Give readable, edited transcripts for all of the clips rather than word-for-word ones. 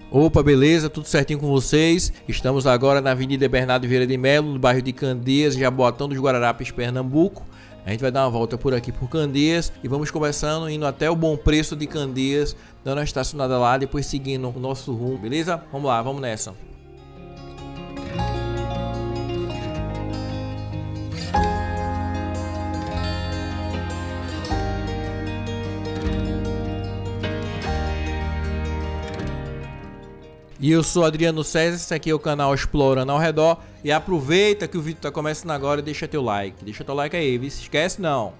Opa, beleza? Tudo certinho com vocês? Estamos agora na Avenida Bernardo Vieira de Melo, no bairro de Candeias, Jaboatão dos Guararapes, Pernambuco. A gente vai dar uma volta por aqui por Candeias e vamos conversando, indo até o Bom Preço de Candeias, dando uma estacionada lá, depois seguindo o nosso rumo, beleza? Vamos lá, vamos nessa. E eu sou Adriano César, esse aqui é o canal Explorando ao Redor. E aproveita que o vídeo tá começando agora e deixa teu like. Deixa teu like aí, viu? Se esquece não.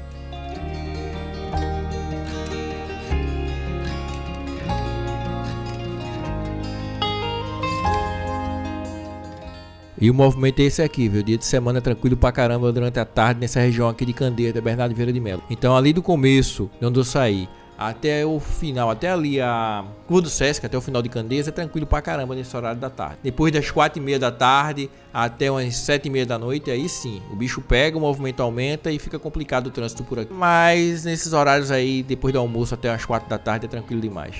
E o movimento é esse aqui, viu? Dia de semana tranquilo pra caramba durante a tarde nessa região aqui de Candeias, da Bernardo Vieira de Melo. Então ali do começo, de onde eu saí, até o final, até ali a Curva do Sesc, até o final de Candeias, é tranquilo pra caramba nesse horário da tarde. Depois das 4h30 da tarde até umas 7h30 da noite, aí sim, o bicho pega, o movimento aumenta e fica complicado o trânsito por aqui. Mas nesses horários aí, depois do almoço até as 4 da tarde, é tranquilo demais.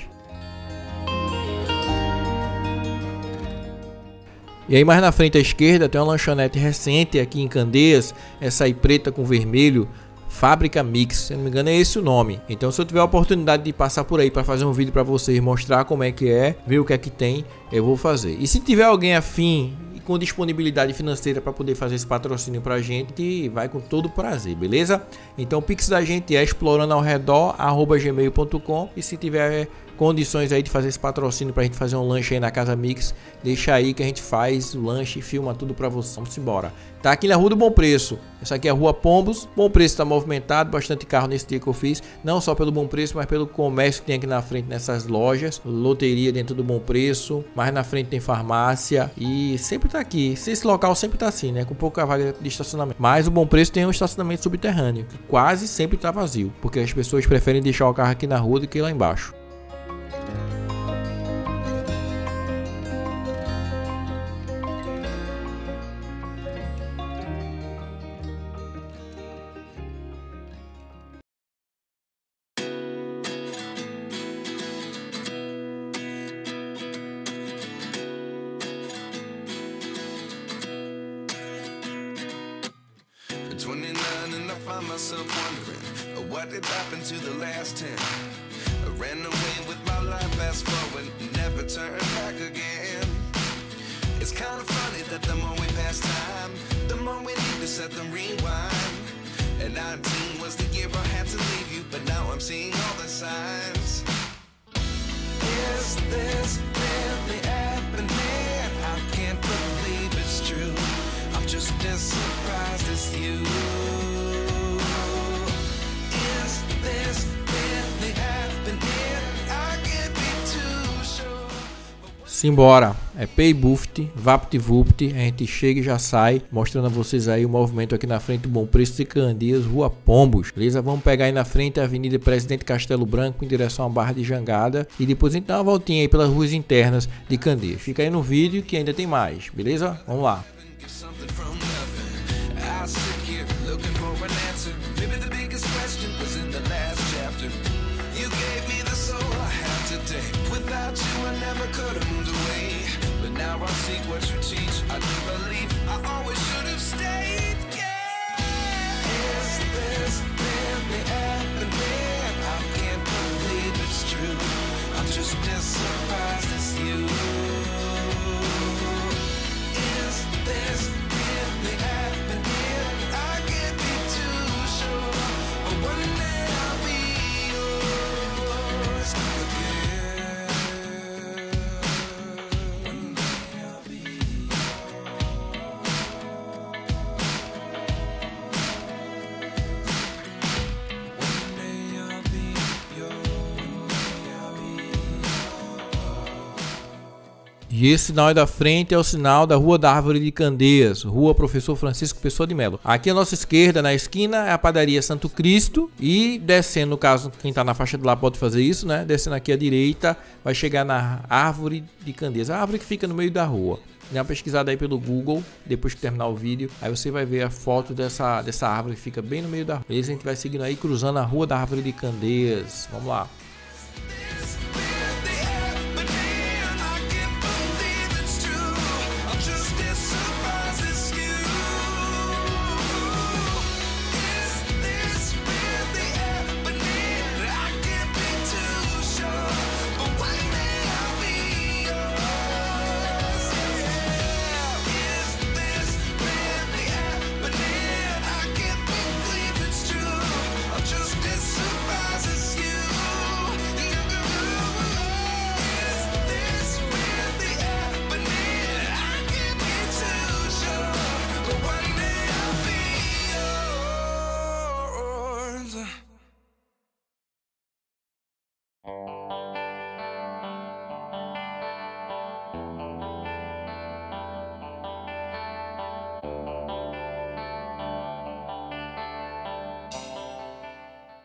E aí mais na frente à esquerda tem uma lanchonete recente aqui em Candeias, essa aí preta com vermelho, Fábrica Mix, se não me engano é esse o nome. Então se eu tiver a oportunidade de passar por aí para fazer um vídeo para vocês, mostrar como é que é, ver o que é que tem, eu vou fazer. E se tiver alguém afim e com disponibilidade financeira para poder fazer esse patrocínio pra gente, vai com todo prazer, beleza? Então o Pix da gente é explorandoaoredor@gmail.com, e se tiver condições aí de fazer esse patrocínio pra gente fazer um lanche aí na Casa Mix, deixa aí que a gente faz o lanche e filma tudo pra você. Vamos embora. Tá aqui na Rua do Bom Preço. Essa aqui é a Rua Pombos. Bom Preço tá movimentado, bastante carro nesse dia que eu fiz, não só pelo Bom Preço, mas pelo comércio que tem aqui na frente nessas lojas, loteria dentro do Bom Preço, mais na frente tem farmácia e sempre tá aqui. Esse local sempre tá assim, né, com pouca vaga de estacionamento. Mas o Bom Preço tem um estacionamento subterrâneo, que quase sempre tá vazio, porque as pessoas preferem deixar o carro aqui na rua do que lá embaixo. And I find myself wondering what did happen to the last 10. I ran away with my life, fast forward, never turn back again. It's kind of funny that the more we pass time, the more we need to set them rewind. And 19 was the year I had to leave you, but now I'm seeing all the signs. Is this really happening? I can't believe it's true. I'm just as surprised as you. Is this really happening? I can't be too sure. Simbora, é Paybuft, VaptVupt, a gente chega e já sai, mostrando a vocês aí o movimento aqui na frente do Bom Preço de Candeias, Rua Pombos, beleza? Vamos pegar aí na frente a Avenida Presidente Castelo Branco em direção à Barra de Jangada e depois a gente dá uma voltinha aí pelas ruas internas de Candeias. Fica aí no vídeo que ainda tem mais, beleza? Vamos lá. Now I seek what you teach. I do believe I always should have stayed. Yeah. Is this really happening? I can't believe it's true. I'm just as surprised as you. Is this really happening? I can't be too sure. But one day I'll be yours again. E esse sinal aí da frente é o sinal da Rua da Árvore de Candeias, Rua Professor Francisco Pessoa de Melo. Aqui à nossa esquerda, na esquina, é a padaria Santo Cristo. E descendo, no caso, quem tá na faixa de lá pode fazer isso, né? Descendo aqui à direita, vai chegar na Árvore de Candeias, a árvore que fica no meio da rua. Dá uma pesquisada aí pelo Google, depois que terminar o vídeo, aí você vai ver a foto dessa árvore que fica bem no meio da rua. Beleza? A gente vai seguindo aí, cruzando a Rua da Árvore de Candeias. Vamos lá.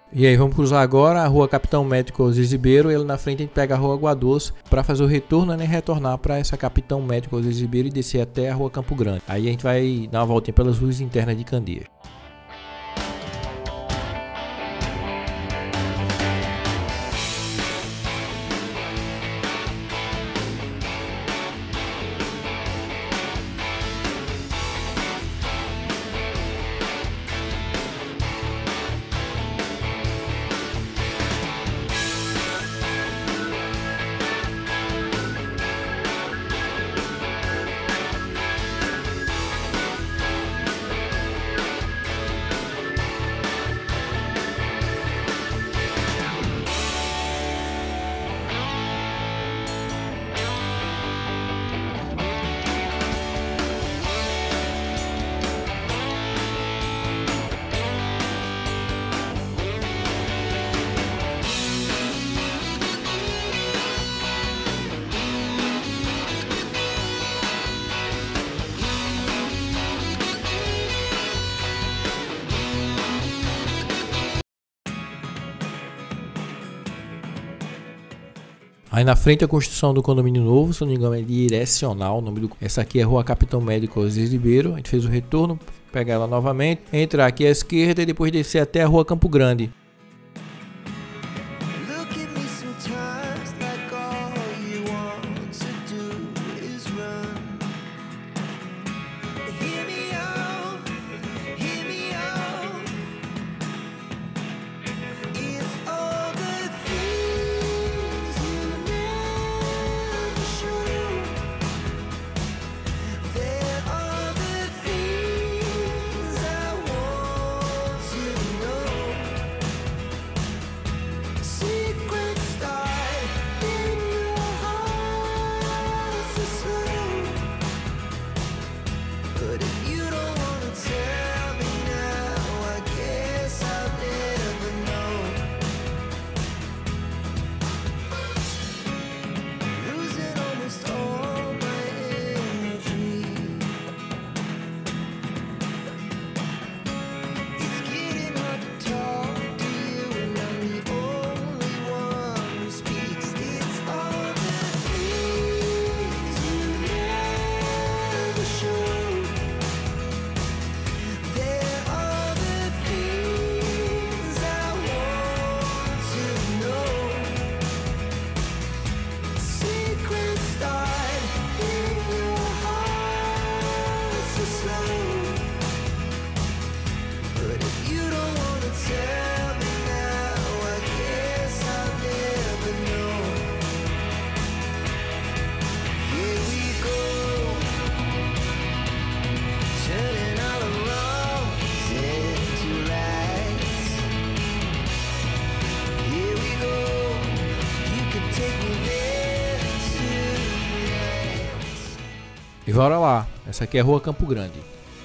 E aí vamos cruzar agora a rua Capitão Médico Zizibeiro, e na frente a gente pega a rua Água Doce para fazer o retorno, né, retornar para essa Capitão Médico Zizibeiro e descer até a rua Campo Grande. Aí a gente vai dar uma voltinha pelas ruas internas de Candeias. Aí na frente a construção do condomínio novo, se não me engano é direcional, o nome do... Essa aqui é a rua Capitão Médico Zizibeiro. A gente fez o retorno, pegar ela novamente, entrar aqui à esquerda e depois descer até a rua Campo Grande. E bora lá, essa aqui é a rua Campo Grande.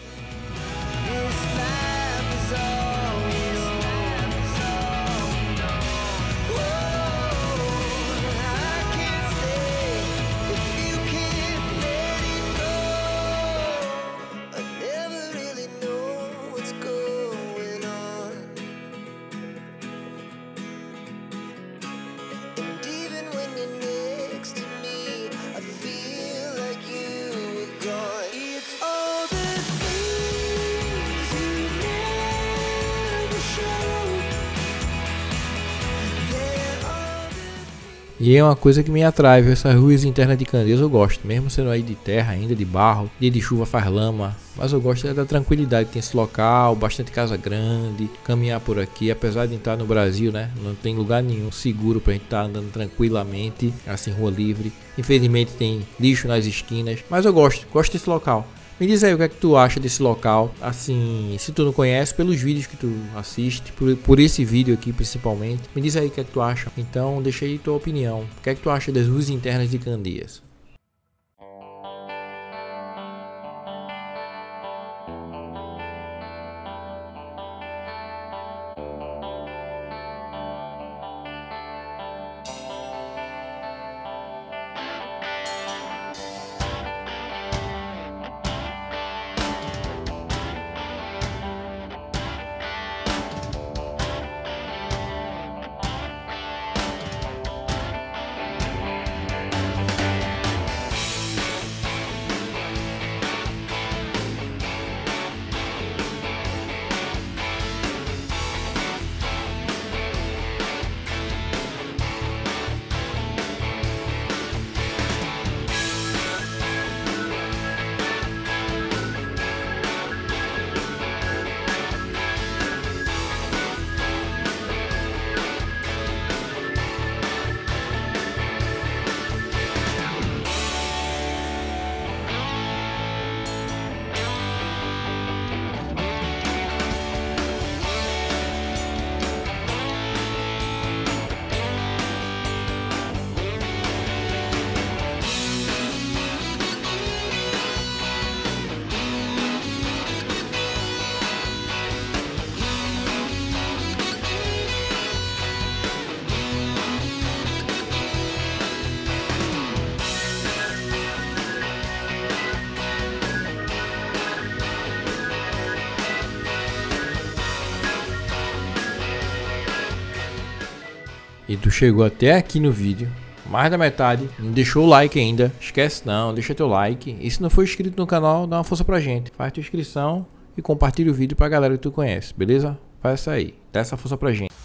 E é uma coisa que me atrai, viu? Essas ruas internas de Candeias eu gosto, mesmo sendo aí de terra ainda, de barro, dia de chuva faz lama, mas eu gosto da tranquilidade que tem esse local, bastante casa grande, caminhar por aqui, apesar de estar no Brasil, né? Não tem lugar nenhum seguro pra gente estar andando tranquilamente, assim, rua livre. Infelizmente tem lixo nas esquinas, mas eu gosto desse local. Me diz aí o que é que tu acha desse local, assim, se tu não conhece, pelos vídeos que tu assiste, por esse vídeo aqui principalmente. Me diz aí o que é que tu acha. Então deixa aí tua opinião. O que é que tu acha das ruas internas de Candeias? e tu chegou até aqui no vídeo, mais da metade, não deixou o like ainda, esquece não, deixa teu like. E se não for inscrito no canal, dá uma força pra gente. Faz tua inscrição e compartilha o vídeo pra galera que tu conhece, beleza? Faz isso aí, dá essa força pra gente.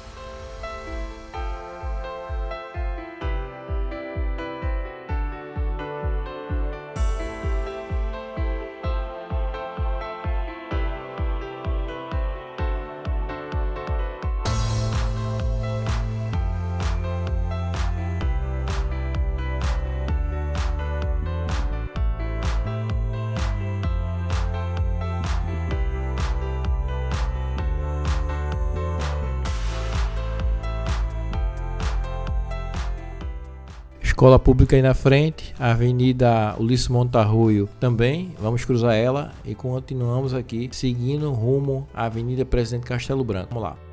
Escola pública aí na frente, a Avenida Ulisses Montarroio também, vamos cruzar ela e continuamos aqui seguindo rumo à Avenida Presidente Castelo Branco. Vamos lá.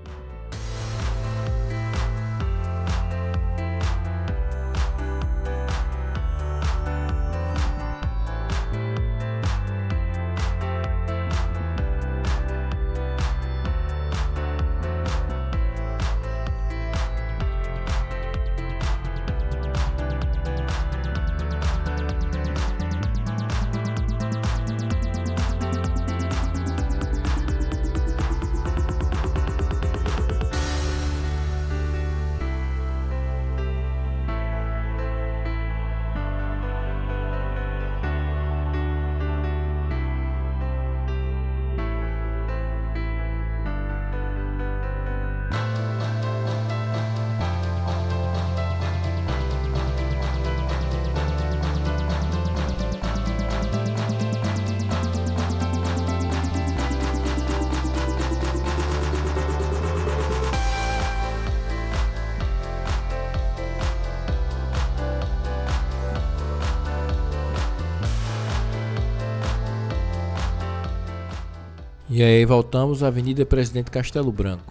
E aí voltamos à Avenida Presidente Castelo Branco.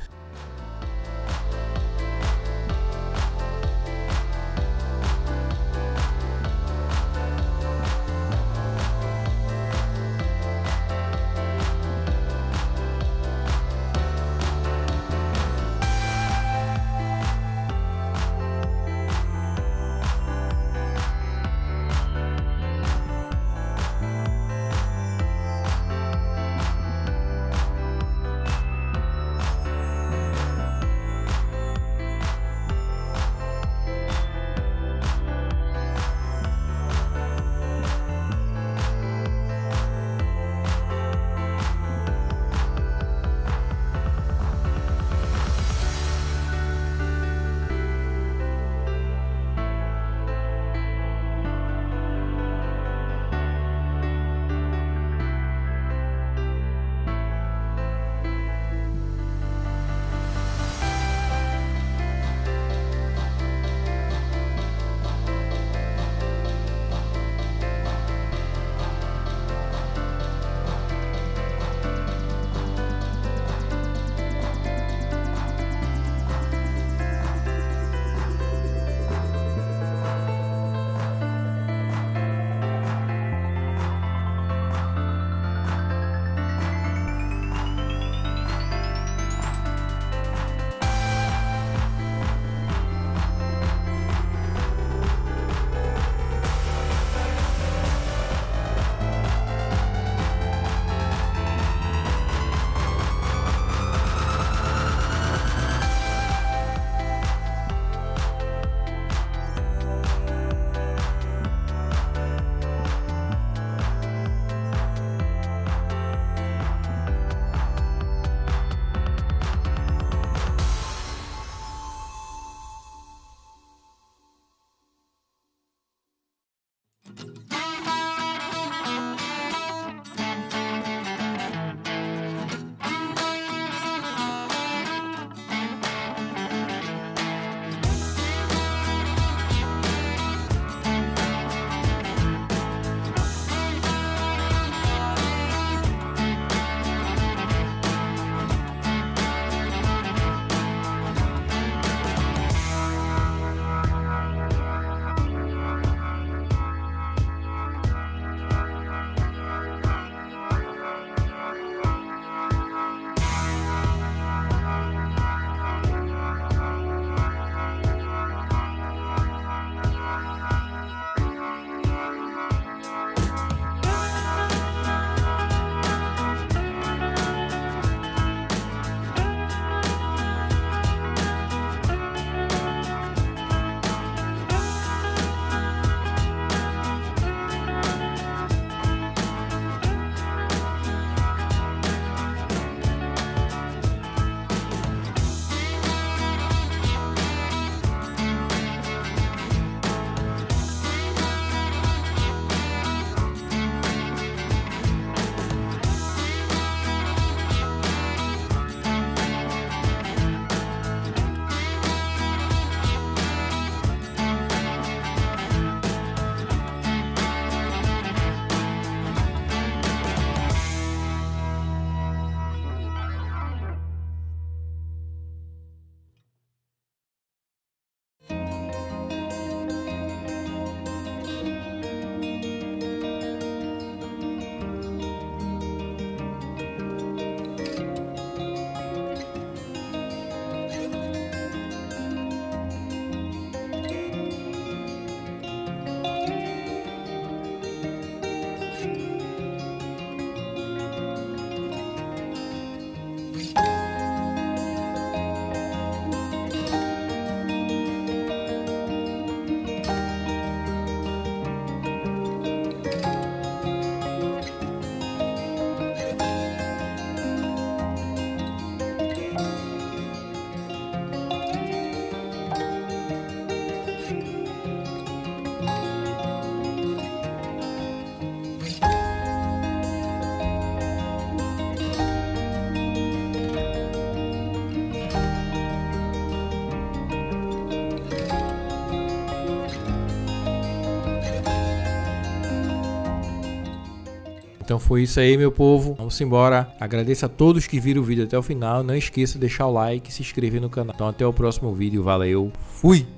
Então foi isso aí, meu povo. Vamos embora. Agradeço a todos que viram o vídeo até o final. Não esqueça de deixar o like e se inscrever no canal. Então até o próximo vídeo. Valeu. Fui!